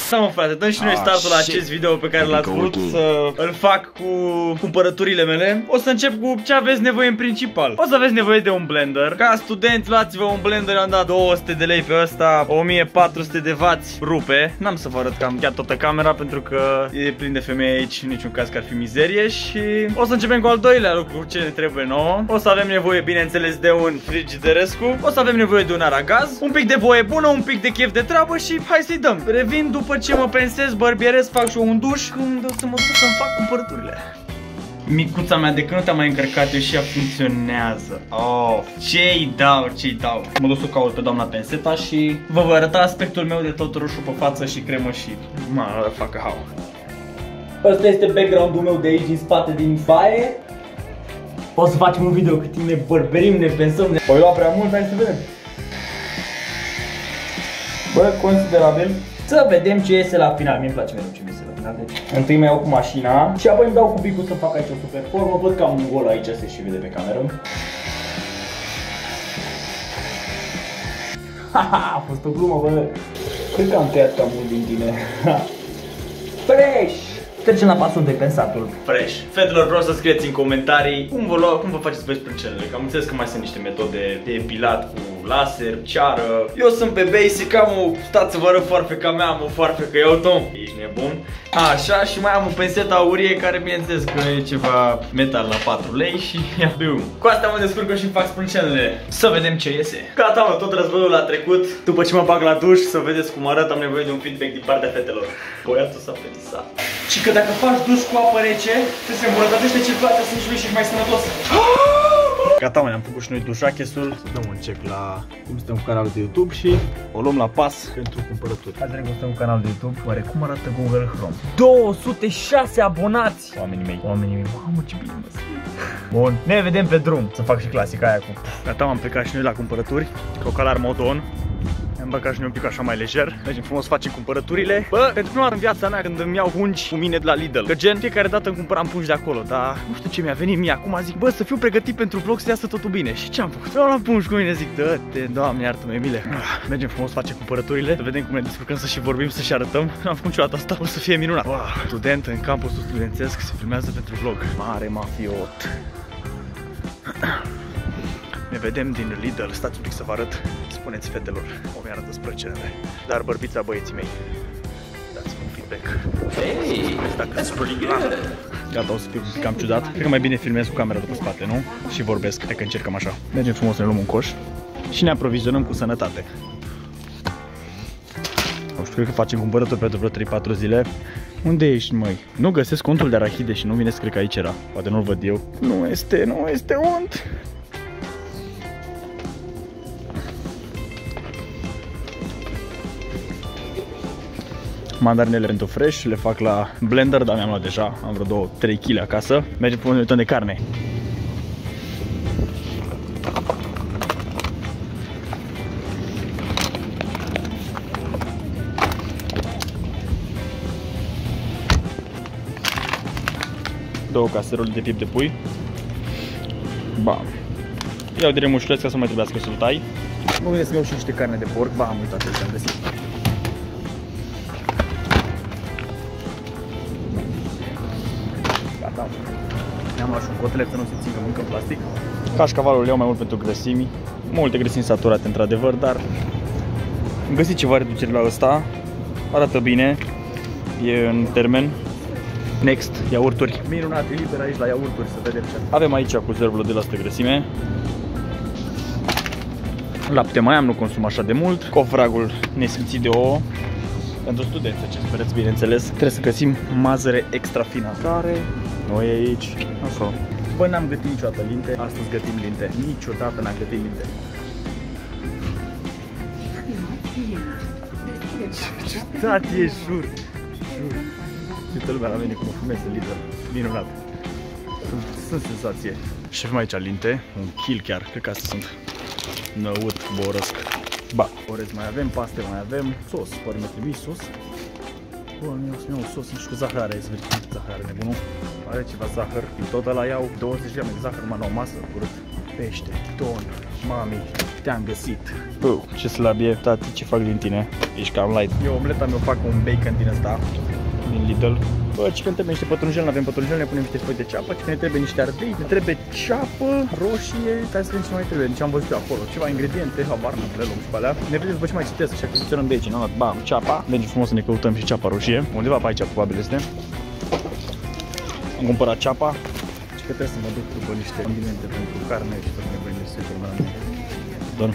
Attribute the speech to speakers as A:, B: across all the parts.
A: Mă, frate, dăm și noi startul la acest video pe care l-ați vrut să îl fac cu cumpărăturile mele. O să încep cu ce aveți nevoie în principal. O să aveți nevoie de un blender. Ca studenți, luați-vă un blender, am dat 200 de lei pe ăsta, 1400 de W rupe. N-am să vă arăt cam chiar toată camera pentru că e plin de femei aici, în niciun caz că ar fi mizerie. Și o să începem cu al doilea lucru, ce ne trebuie nouă. O să avem nevoie, bineînțeles, de un frigiderescu. O să avem nevoie de un aragaz, un pic de voie bună, un pic de chef de treabă și hai să-i dăm. Revin după ce mă pensez, bărbierez, fac și un duș, când o să mă duc să-mi fac cumpărăturile. Micuța mea, de când nu te-am mai încărcat eu și ea funcționează. Oh, ce-i dau, ce-i dau. Mă duc să caut pe doamna Penseta și vă voi arăta aspectul meu de tot roșu pe față și cremă și mă facă hau. Ăsta este background-ul meu de aici, din spate, din baie. O să facem un video cât timp ne bărberim, ne pensăm, ne... O lua prea mult, hai să vedem. Bă, considerabil. Să vedem ce iese la final. Mie-mi place mereu ce iese la final. Deci, întâi mai iau cu mașina și apoi îmi dau cu bicul să fac aici o super formă. Văd că am un gol aici, se și vede pe cameră. Haha, a fost o glumă, bă. Cred că am tăiat cam mult din tine. Fresh! Trecem la pasul de pensatul. Fresh. Fetelor, vreau să scrieți în comentarii cum vă faceți pe sprâncenele. Că am înțeles că mai sunt niște metode de epilat cu laser, ceară. Eu sunt pe basic, stați să vă arăt foarfeca mea, am o foarfecă, iau Tom. Ești nebun. Așa, și mai am o pensetă aurie care bineînțeles că e ceva metal la 4 lei și ia boom. Cu asta mă descurc și fac sprâncenele. Să vedem ce iese. Gata, mă, tot războiul a trecut. După ce mă bag la duș, să vedeți cum arăt, am nevoie de un feedback din partea fetelor. Băiatul s-a fetisat. Și că dacă faci duș cu apă rece, se îmbunătățește circulația sângelui și ești mai sănătos. Gata, mă, ne-am făcut și noi dușachesul. Să dăm un check la cum stăm cu canalul de YouTube și o luăm la pas pentru cumpărături. Hai să vedem cum stăm cu canalul de YouTube. Oare cum arată Google Chrome? 206 abonați! Oamenii mei, mamă, ce bine mă simt. Bun, ne vedem pe drum. Să fac și clasica aia cu. Gata, am plecat și noi la cumpărături. Crocalar Modon. Am băgat și noi un pic așa mai lejer. Mergem frumos, facem cumpărăturile. Bă, pentru prima oară în viața mea când îmi iau pungi cu mine de la Lidl. Că gen, fiecare dată îmi cumpăram pungi de acolo. Dar nu știu ce mi-a venit mie. Acum zic, bă, să fiu pregătit pentru vlog, să iasă totul bine. Și ce am făcut? Eu am pungi cu mine, zic, dă-te, Doamne, iartă-mă, Emile. Mergem frumos, facem cumpărăturile. Să vedem cum ne descurcăm, să și vorbim, să și arătăm. Nu am făcut niciodată asta, o să fie minunat. Wow, student în campusul studențesc, se filmează pentru vlog. Mare mafiot. Ne vedem din Lidl, stați un pic să vă arăt. Spuneți fetelor, o mi-arătă sprâncenele. Dar bărbița, băieții mei, dați-mi un feedback. Hey, that's pretty good. Gata, o să fiu cam ciudat. Cred că mai bine filmez cu camera după spate, nu? Și vorbesc, hai că încercăm așa. Mergem frumos, ne luăm un coș și ne aprovizionăm cu sănătate. Nu știu, cred că facem cumpărături pentru vreo 3-4 zile. Unde ești, măi? Nu găsesc contul de arahide și nu vine să cred că aici era. Poate nu-l văd eu. Nu este unt. Mandarinele pentru fresh, le fac la blender, dar mi-am luat deja, am vreo 2-3 kg acasă. Mergem pe un ton de carne. Două caserole de piept de pui. Bam. Iau direct mușuleț ca să nu mai trebuiască să-l tai. Mă gândesc să iau și niște carne de porc. Bam, uitați ce am găsit. Ne-am luat și un cotlet să nu se țincă mâncă în plastic. Cașcavalul iau mai mult pentru grăsimi. Multe grăsimi saturate într-adevăr, dar am găsit ceva reducere la ăsta. Arată bine. E în termen. Next, iaurturi. Minunate, liber aici la iaurturi, să vedem ce avem aici cu 0,2% grăsime. Lapte mai am, nu consum așa de mult. Cofragul nesfințit de ouă. Pentru studenți, ce spereți, bineînțeles. Trebuie să găsim mazăre extra fină. Care noi aici. Așa. Bă, n-am gătit niciodată linte. Astăzi gătim linte. Niciodată n-am gătit linte. Ce ciudat e, jur. Toată lumea la mine cum o fumez în Lidl. Minunat. Sunt senzație. Și avem aici linte. Un kill chiar. Cred că astea sunt. Năut, borăsc. Ba, orez mai avem, paste mai avem. Sos, poate mi-a trebuit sos. Bă, mi-au un sos, nu știu cât zahăr are, să vedem cât zahăr are nebunul. Are ceva zahăr, din tot ăla iau 20 grame de zahăr, numai la o masă, curând. Pește, ton, mami, te-am găsit. Ce slab e, tati, ce fac din tine? Ești cam light. Eu omleta mi-o fac cu un bacon din ăsta, din Lidl. Bă, ci când trebuie niște pătrunjel, nu avem pătrunjel, ne punem niște foi de ceapă. Ci când ne trebuie niște ardei, ne trebuie ceapă, roșie. Stai să vedem ce mai trebuie, ce am văzut eu acolo. Ceva ingrediente, habar n-am, le luăm și pe alea. Ne vedem după ce mai citesc și achiziționăm de aici, n-am dat, bam, ceapa. Mergem frumos să ne căutăm și ceapa roșie. Undeva pe aici probabil este. Am cumpărat ceapa. Și că trebuie să mă duc după niște condimente pentru carne și tot nebunile să se turmă la mine. Dorm.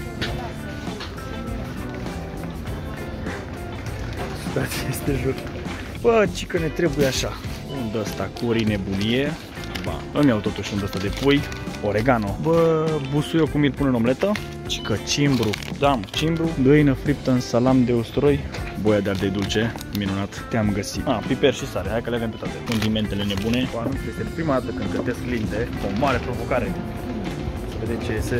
A: Stați, este jur. Bă, ci că ne trebuie așa. Un d-ăsta cu nebunie. Ba, îmi iau totuși un d-ăsta de pui. Oregano. Bă, busuioc cum îl pun în omletă. Ci că cimbru. Da, cimbru. Găină friptă în salam de usturoi. Boia de ardei dulce. Minunat. Te-am găsit. Piper și sare. Hai că le avem pe toate. Condimentele nebune. Este prima dată când gătesc linte. O mare provocare. Să vedem ce iese.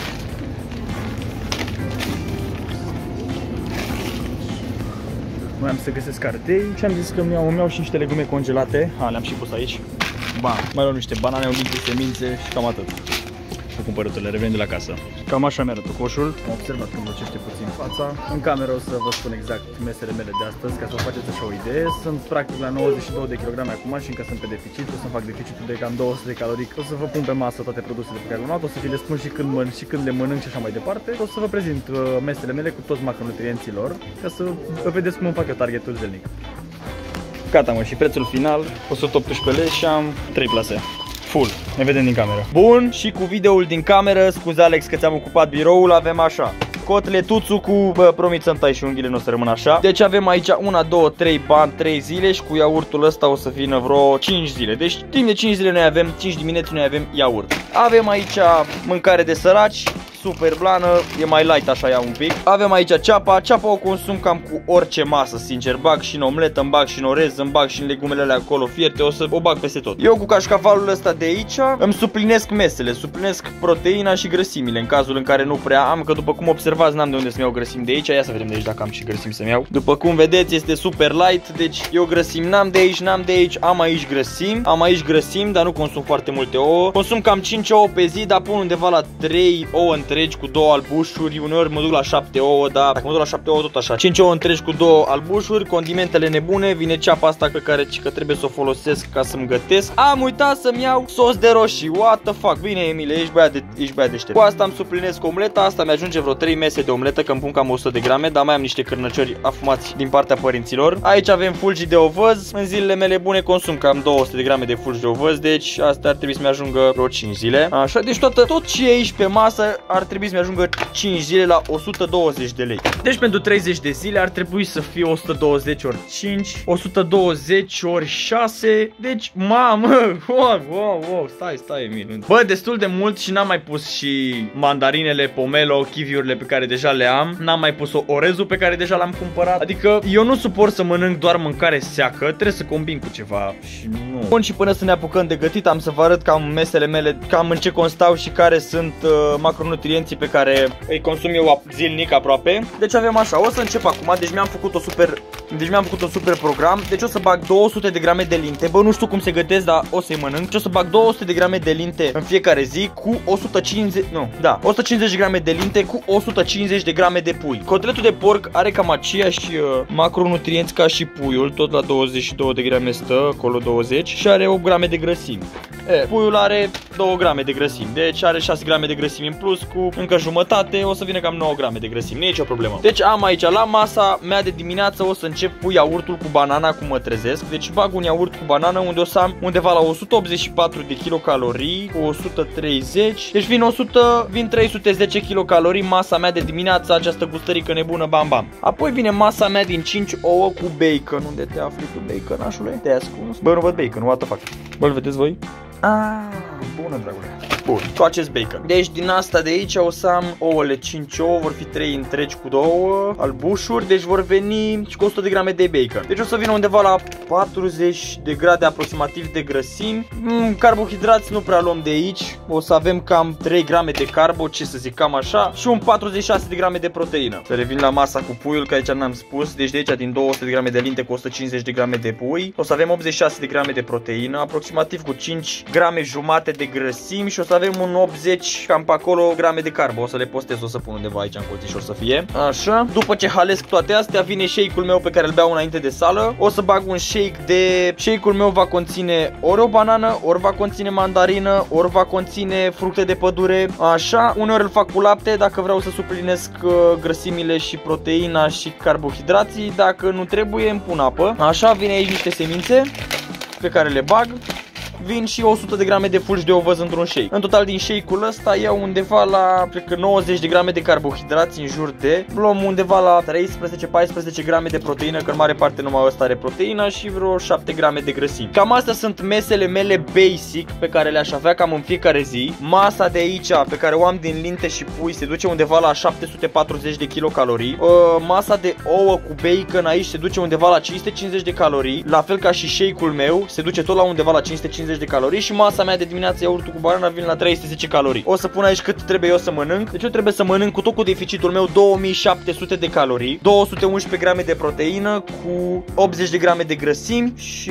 A: Mai am să găsesc ardei și am zis că îmi iau și niște legume congelate. Le-am și pus aici. Bam, mai luăm niște banane, un mic de semințe și cam atât. Cu cumpărăturile, revenim de la casă. Cam așa mi-arătă coșul. Am observat că îmi răcește puțin fața. În cameră o să vă spun exact mesele mele de astăzi, ca să vă faceți așa o idee. Sunt practic la 92 de kg acum și încă sunt pe deficit. O să fac deficitul de cam 200 de calorii. O să vă pun pe masă toate produsele pe care le-am luat. O să vi le spun și când le mănânc și așa mai departe. O să vă prezint mesele mele cu toți macronutrienții lor, ca să vă vedeți cum îmi fac eu targetul zilnic. Gata, mă, și prețul final 118 lei și am 3 plase. Full. Ne vedem din cameră. Bun, și cu videoul din cameră, scuze Alex că ți-am ocupat biroul, avem așa. Cotletuțul cu, promit să-mi tai și unghiile, nu o să rămână așa. Deci avem aici 1, 2, 3 bani, 3 zile și cu iaurtul ăsta o să vină vreo 5 zile. Deci timp de 5 zile noi avem, 5 dimineți noi avem iaurt. Avem aici mâncare de săraci, super blană, e mai light așa ea un pic. Avem aici ceapa, ceapa o consum cam cu orice masă, sincer. Bag și în omletă, îmi bag și în orez, îmi bag și în legumele alea acolo fierte, o să o bag peste tot. Eu cu cașcavalul ăsta de aici îmi suplinesc mesele, suplinesc proteina și grăsimile în cazul în care nu prea am, că după cum observați n-am de unde să-mi iau grăsimi de aici. Ia să vedem de aici dacă am și grăsimi să-mi iau. După cum vedeți este super light, deci eu grăsimi n-am de aici, n-am de aici, am aici grăsimi, dar nu consum foarte multe ouă. Consum cam 5 ouă pe zi, dar pun undeva la 3 ouă întregi cu 2 albușuri, uneori mă duc la 7 ouă, dar dacă mă duc la 7 ouă tot așa. 5 ouă întregi cu 2 albușuri, condimentele nebune, vine ceapa asta pe care trebuie să o folosesc ca să-mi gătesc. Am uitat să-mi iau sos de roșii. What the fuck? Bine, Emile, ești băiat deștept. Cu asta îmi suplinesc omleta, asta mi-ajunge vreo 3 mese de omletă, că îmi pun cam 100 de grame, dar mai am niște cârnăciori afumați din partea părinților. Aici avem fulgi de ovăz. În zilele mele bune consum cam 200 de grame de fulgi de ovăz, deci asta ar trebui să-mi ajungă vreo 5 zile. Așa, deci tot ce e aici pe masă ar trebui să-mi ajungă 5 zile la 120 de lei. Deci pentru 30 de zile ar trebui să fie 120 ori 5, 120 ori 6. Deci, mamă, wow, stai, Emil. Bă, destul de mult și n-am mai pus și mandarinele, pomelo, kiwiurile pe care deja le am. N-am mai pus orezul pe care deja l-am cumpărat. Adică eu nu suport să mănânc doar mâncare seacă, trebuie să combin cu ceva și nu. Bun, și până să ne apucăm de gătit am să vă arăt cam mesele mele, cam în ce constau și care sunt macronutrienții pe care îi consum eu zilnic aproape. Deci avem așa, o să încep acum, deci mi-am făcut un super program. Deci o să bag 200 de grame de linte. Bă, nu știu cum se gătesc, dar o să-i mănânc. Deci o să bag 200 de grame de linte în fiecare zi cu 150 de grame de linte cu 150 de grame de pui. Cotletul de porc are cam aceiași macronutrienți ca și puiul, tot la 22 de grame stă, acolo 20 și are 8 grame de grăsimi. Puiul are 2 grame de grăsimi, deci are 6 grame de grăsimi în plus, cu încă jumătate o să vină cam 9 grame de grăsimi, nu e nicio problemă. Deci am aici la masa mea de dimineață o să încep cu iaurtul cu banana cum mă trezesc. Deci bag un iaurt cu banană unde o să am undeva la 184 de kilocalorii, cu 130, deci vin 310 kilocalorii masa mea de dimineață, această gustărică nebună, bam bam. Apoi vine masa mea din 5 ouă cu bacon. Unde te afli tu, baconașule? Te-ai ascuns? Bă, nu văd bacon, what the fuck. Bă, îl vedeți voi? Bună, dragule. Bun, cu acest bacon. Deci din asta de aici o să am ouăle 5 ouă, vor fi 3 întregi cu 2 albușuri, deci vor veni și cu 100 de grame de bacon. Deci o să vină undeva la 40 de grade aproximativ de grăsimi. Carbohidrați nu prea luăm de aici. O să avem cam 3 grame de carbo, ce să zic, cam așa, și un 46 de grame de proteină. Să revin la masa cu puiul, că aici n-am spus. Deci de aici din 200 de grame de linte cu 150 de grame de pui, o să avem 86 de grame de proteină, aproximativ cu 5 grame jumate jumătate de grăsimi și o să avem un 80 cam pe acolo grame de carbo. O să le postez, o să pun undeva aici în colțișor să fie. Așa. După ce halesc toate astea, vine shake-ul meu pe care îl beau înainte de sală. O să bag un shake de... Shake-ul meu va conține ori o banană, ori va conține mandarină, ori va conține fructe de pădure. Așa. Uneori îl fac cu lapte dacă vreau să suplinesc grăsimile și proteina și carbohidrații. Dacă nu trebuie, îmi pun apă. Așa, vine aici niște semințe pe care le bag. Vin și 100 de grame de fulgi de ovăz într-un shake. În total din shake-ul ăsta iau undeva la, cred că 90 de grame de carbohidrați în jur de. Luăm undeva la 13-14 grame de proteină, că în mare parte numai ăsta are proteina, și vreo 7 grame de grăsimi. Cam astea sunt mesele mele basic pe care le-aș avea cam în fiecare zi. Masa de aici pe care o am din linte și pui se duce undeva la 740 de kilocalorii. Masa de ouă cu bacon aici se duce undeva la 550 de calorii. La fel ca și shake-ul meu se duce tot la undeva la 550 de calorii și masa mea de dimineață, iaurtul cu banana, vine la 310 calorii. O să pun aici cât trebuie eu să mănânc. Deci eu trebuie să mănânc cu tot cu deficitul meu 2700 de calorii, 211 grame de proteină cu 80 de grame de grăsimi și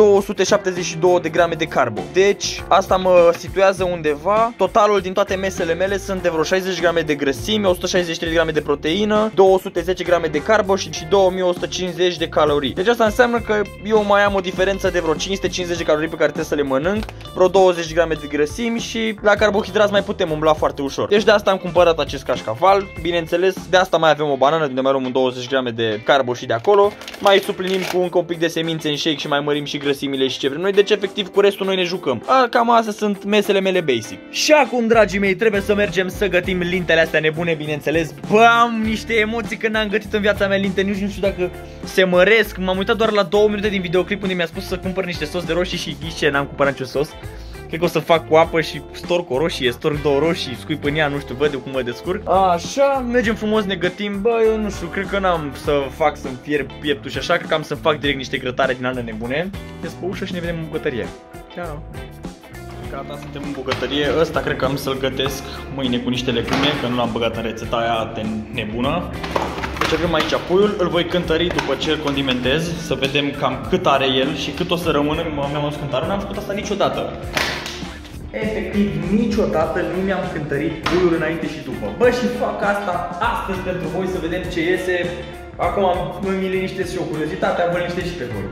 A: 272 de grame de carbo. Deci asta mă situează undeva. Totalul din toate mesele mele sunt de vreo 60 grame de grăsimi, 163 de grame de proteină, 210 grame de carbo și 2150 de calorii. Deci asta înseamnă că eu mai am o diferență de vreo 550 de calorii pe care trebuie să le mănânc, vreo 20 de grame de grăsimi și la carbohidrați mai putem umbla foarte ușor. Deci de asta am cumpărat acest cașcaval. Bineînțeles, de asta mai avem o banană, de unde mai luăm un 20 grame de carbo și de acolo. Mai suplinim cu încă un pic de semințe în shake și mai mărim și grăsimile și ce vrem noi. Deci efectiv cu restul noi ne jucăm. Cam astea sunt mesele mele basic. Și acum, dragii mei, trebuie să mergem să gătim lintele astea nebune, bineînțeles. Bă, am niște emoții când am gătit în viața mea linte, nici nu știu dacă se măresc. M-am uitat doar la 2 minute din videoclip unde mi-a spus să cumpăr niște sos de roșii și ghiși ce, n-am cumpărat niciun sos. Cred că o să fac cu apă și storc o roșie, storc 2 roșii, scuip în ea, nu știu, văd eu cum mă descurc. Așa, mergem frumos, ne gătim. Bă, eu nu știu, cred că n-am să fac să-mi fierb pieptul și așa, cred că am să fac direct niște grătare din alea nebune. Ies pe ușă și ne vedem în bucătărie. Ciao. Gata, suntem în bucătărie. Ăsta cred că am să-l gătesc mâine cu niște legume, că nu l-am băgat în rețeta aia de nebună. Deci avem aici puiul, îl voi cântări după ce îl condimentez, să vedem cam cât are el și cât o să rămână. Mi-am adus cântare, n-am făcut asta niciodată. Efectiv, niciodată nu mi-am cântărit puiul înainte și după. Bă, și fac asta astăzi pentru voi să vedem ce iese. Acum îmi liniștesc și eu curiozitatea, vă liniștesc și pe voi.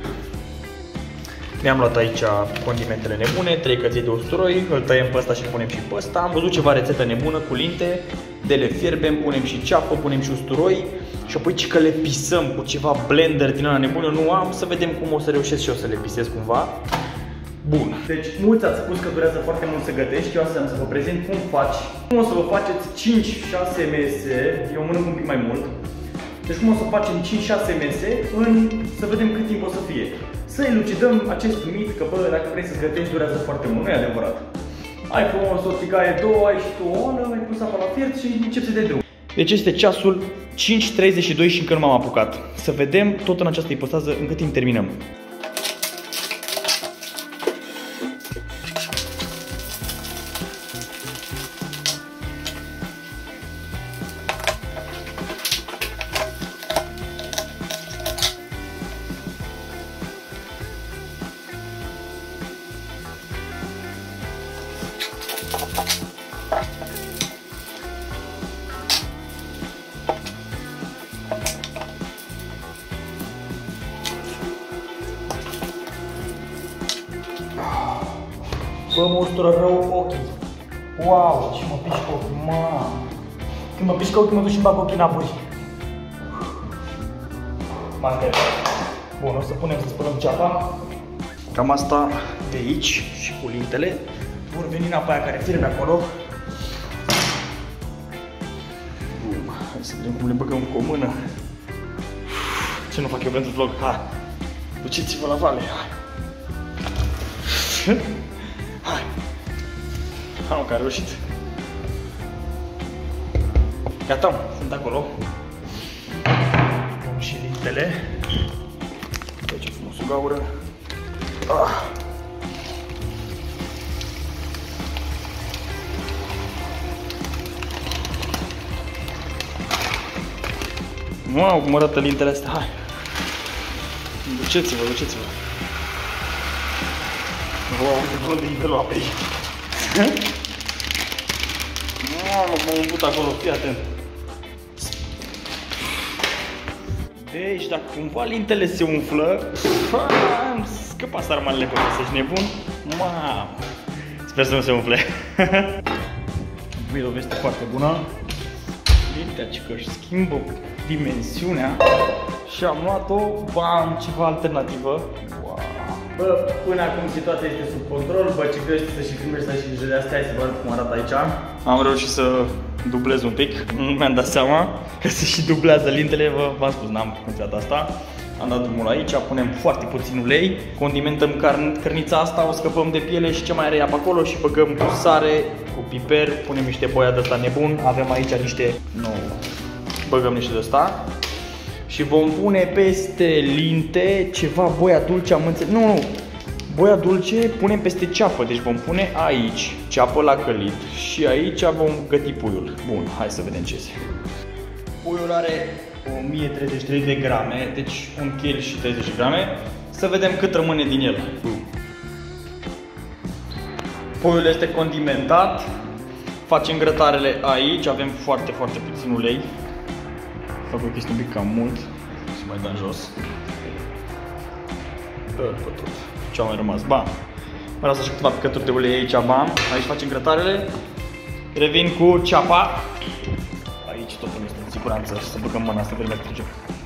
A: Mi-am luat aici condimentele nebune, 3 căței de usturoi, îl tăiem pe ăsta și îl punem și pe ăsta. Am văzut ceva rețetă nebună cu linte, de le fierbem, punem și ceapă, punem și usturoi și apoi că le pisăm cu ceva blender din ăla nebună, nu am, să vedem cum o să reușesc și eu să le pisez cumva. Bun. Deci mulți ați spus că durează foarte mult să gătești, eu asta am să vă prezint cum faci. Cum o să vă faceți 5-6 mese, eu mănânc un pic mai mult. Deci cum o să facem 5-6 mese să vedem cât timp o să fie. Să elucidăm acest mit că, bă, dacă vrei să gătești durează foarte mult, nu e adevărat. Ai frumos o tigaie, 2, ai și tu o onă, ai pus apa la fiert și începi de drum. Deci este ceasul 5:32 și încă nu m-am apucat. Să vedem tot în această ipostază în cât timp terminăm. Bă, mă ustură rău ochii. Wow, ce mă pișcă ochii, mamă. Când mă pișcă ochii, mă duc și bag ochii înapoi. M-am terminat. Bun, o să punem să spălăm ceapa. Cam asta de aici și cu lintele. Vor veni în apa aia care fierbe acolo. Bun, hai să vedem cum le băgăm cu o mână. Ce nu fac eu pentru vlog? Hai, duceți-vă la vale, hai. Hai! Am că a reușit. Gata, sunt acolo. Pun și lintele. Uite ce frumos o gaură. Wow, cum arată lintele astea, hai! Duceți-vă, duceți-vă! Wow, de nivelul apei. Mamă, m-am umplut acolo, fii atent. Deci, dacă cumva lintele se umflă, am scăpat sarmalele pe masă, ești nebun? Mamă! Sper să nu se umfle. Băi, o veste foarte bună. Lintea, ci că își schimbă dimensiunea. Și am luat-o, bam, ceva alternativă. Wow. Bă, până acum situația este sub control. Bă, ce crește să și filmezi, să și grijă de astea. Hai să vă arăt cum arată aici. Am reușit să dublez un pic. Nu mi-am dat seama că se și dublează lintele. V-am spus, n-am funcționat asta. Am dat drumul aici, punem foarte puțin ulei. Condimentăm cărnița asta, o scăpăm de piele și ce mai are ea pe acolo. Și băgăm cu sare, cu piper. Punem niște boia de ăsta nebun. Avem aici niște... Nu, băgăm niște de ăsta. Și vom pune peste linte ceva boia dulce, am înțeles. Nu, boia dulce punem peste ceapă. Deci vom pune aici ceapă la călit și aici vom găti puiul. Bun, hai să vedem ce este. Puiul are 1033 de grame, deci 1 kg și 30 de grame. Să vedem cât rămâne din el. Puiul este condimentat. Facem grătarele aici, avem foarte puțin ulei. Fac o chestie un pic cam mult și mai dăm jos. Pe tot. Ce-a mai rămas? Bam! Vreau să-și câteva picături de ulei aici, bam. Aici facem grătarele. Revin cu ceapa. Aici totul este în siguranță. Să băgăm mâna să vedem trece.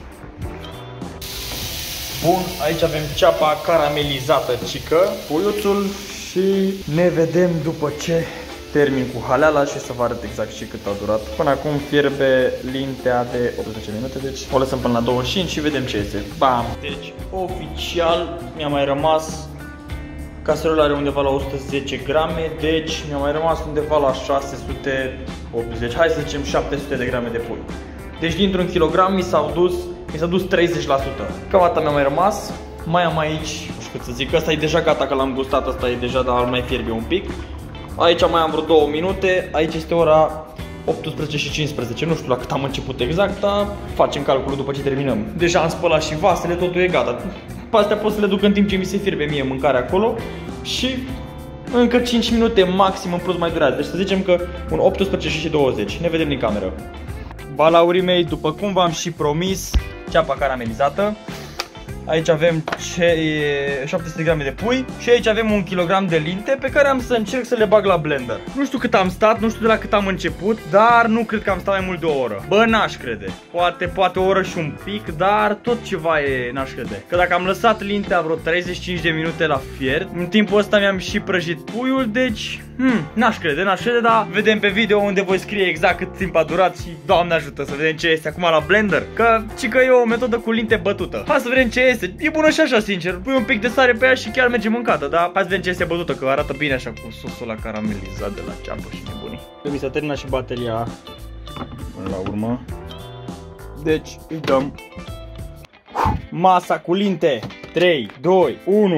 A: Bun, aici avem ceapa caramelizată, cică, puiuțul și ne vedem după ce termin cu haleala și să vă arăt exact și cât a durat. Până acum fierbe lintea de 18 minute, deci o lăsăm până la 25 și vedem ce este. Bam! Deci, oficial, mi-a mai rămas, caserolul are undeva la 110 grame, deci mi-a mai rămas undeva la 680, hai să zicem 700 de grame de pui. Deci dintr-un kilogram mi s-a dus 30%. Cam atât mi-a mai rămas. Mai am aici, nu știu cât să zic, ăsta e deja gata că l-am gustat, ăsta e deja, dar mai fierbe un pic. Aici mai am vreo 2 minute, aici este ora 18 și 15, nu știu la cât am început exact, dar facem calculul după ce terminăm. Deja am spălat și vasele, totul e gata. Pe astea pot să le duc în timp ce mi se fierbe mie mâncarea acolo și încă 5 minute maxim în plus mai durează. Deci să zicem că un 18 și 20, ne vedem din cameră. Balaurii mei, după cum v-am și promis, ceapa caramelizată. Aici avem 700 de grame de pui și aici avem 1 kg de linte pe care am să încerc să le bag la blender. Nu știu cât am stat, nu știu de la cât am început, dar nu cred că am stat mai mult de o oră. Bă, n-aș crede. Poate o oră și un pic, dar tot ceva e, n-aș crede. Că dacă am lăsat lintea vreo 35 de minute la fiert, în timpul ăsta mi-am și prăjit puiul, deci n-aș crede, dar vedem pe video unde voi scrie exact cât timp a durat și Doamne ajută să vedem ce este acum la blender. Că e o metodă cu linte bătută. Hai să vedem ce este. E bună și așa, sincer. Pui un pic de sare pe ea și chiar merge mâncată, dar hai să vedem ce este bătută, că arată bine așa cu sosul la caramelizat de la ceapă și nebunii. Mi s-a terminat și bateria până la urmă. Deci îi dăm masa cu linte. 3, 2, 1.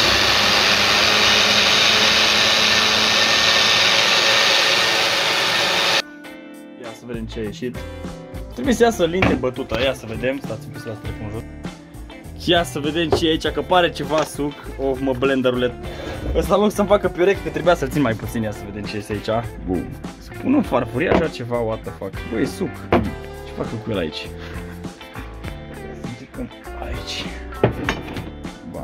A: Ia să vedem ce a ieșit. Trebuie să iasă linte bătută. Ia să vedem. Stați un pic să las telefonul jos. Ia să vedem ce e aici, că pare ceva suc. Oh, mă, blenderule. Ăsta în loc să-mi facă piure, că trebuia să-l țin mai puțin. Ia să vedem ce este aici. Bum. Să pun în farfurie așa ceva, what the fuck. Bă, e suc. Ce fac cu el aici? Aici. Ba.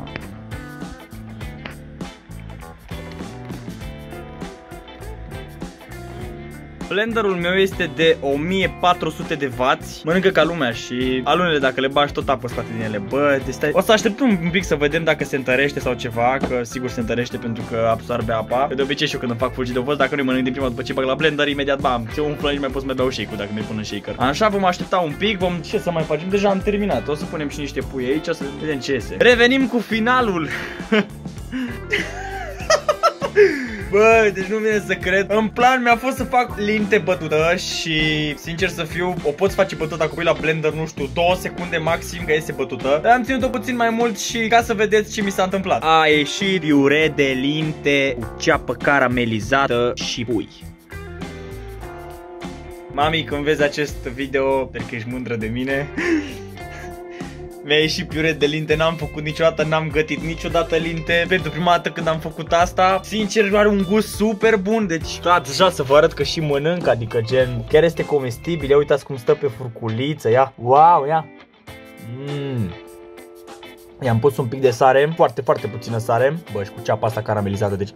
A: Blenderul meu este de 1400 de W, mănâncă ca lumea și alunele dacă le bagi tot apă scoate din ele. Bă, deci o să așteptăm un pic să vedem dacă se întărește sau ceva, că sigur se întărește pentru că absorbe apa. De obicei și eu când îmi fac fulgi de ovăz, dacă nu-i mănânc din prima după ce bag la blender, imediat bam, se umflă, nici mai pot să mai beau shake-ul dacă nu-i pun în shaker. Așa, vom aștepta un pic, ce să mai facem? Deja am terminat. O să punem și niște pui aici, să vedem ce iese. Revenim cu finalul. Bă, deci nu vine să cred. În plan mi-a fost să fac linte bătută și, sincer să fiu, o poți face bătută cu la blender, nu știu, 2 secunde maxim că iese bătută. Dar am ținut-o puțin mai mult și ca să vedeți ce mi s-a întâmplat. A ieșit piure de linte cu ceapă caramelizată și pui. Mami, când vezi acest video, sper că ești mândră de mine. Mi-a ieșit piure de linte, n-am făcut niciodată, n-am gătit niciodată linte. Pentru prima dată când am făcut asta, sincer, are un gust super bun. Deci, deja să vă arăt că și mănânc, adică gen, chiar este comestibil. Ia uitați cum stă pe furculiță, ia. Wow, ia. I-am pus un pic de sare, foarte, foarte puțină sare. Bă, și cu ceapa asta caramelizată, deci...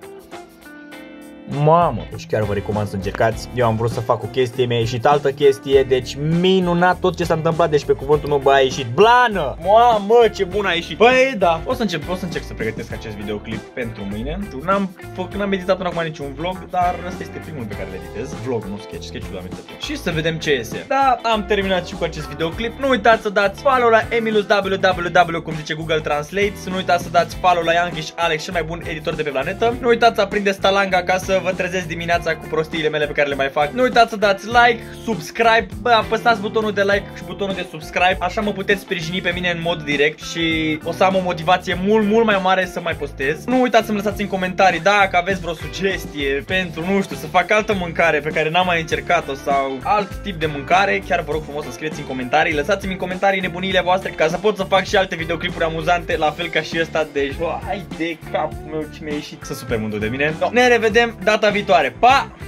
A: Mamă, deci chiar vă recomand să încercați. Eu am vrut să fac o chestie, mi-a ieșit altă chestie. Deci minunat tot ce s-a întâmplat. Deci pe cuvântul meu, bă, a ieșit blană. Mamă, ce bun a ieșit. Băi, da, o să încerc să pregătesc acest videoclip pentru mâine. N-am editat până acum niciun vlog, dar ăsta este primul pe care îl editez. Vlog, nu sketch, sketch-ul am editat. Și să vedem ce iese. Da, am terminat și cu acest videoclip. Nu uitați să dați follow la Emilus www, cum zice Google Translate. Să nu uitați să dați follow la Youngish Alex, cel mai bun editor de pe planetă. Nu uitați să aprindeți stalanga ca să vă trezesc dimineața cu prostiile mele pe care le mai fac. Nu uitați să dați like, subscribe, bă, apăsați butonul de like și butonul de subscribe. Așa mă puteți sprijini pe mine în mod direct și o să am o motivație mult mai mare să mai postez. Nu uitați să-mi lăsați în comentarii dacă aveți vreo sugestie pentru, nu știu, să fac altă mâncare pe care n-am mai încercat-o sau alt tip de mâncare. Chiar vă rog frumos să scrieți în comentarii. Lăsați-mi în comentarii nebuniile voastre ca să pot să fac și alte videoclipuri amuzante, la fel ca și ăsta. Deci, hai de capul meu ce mi-a ieșit. Să super mândru de mine. Ne revedem data viitoare. Pa!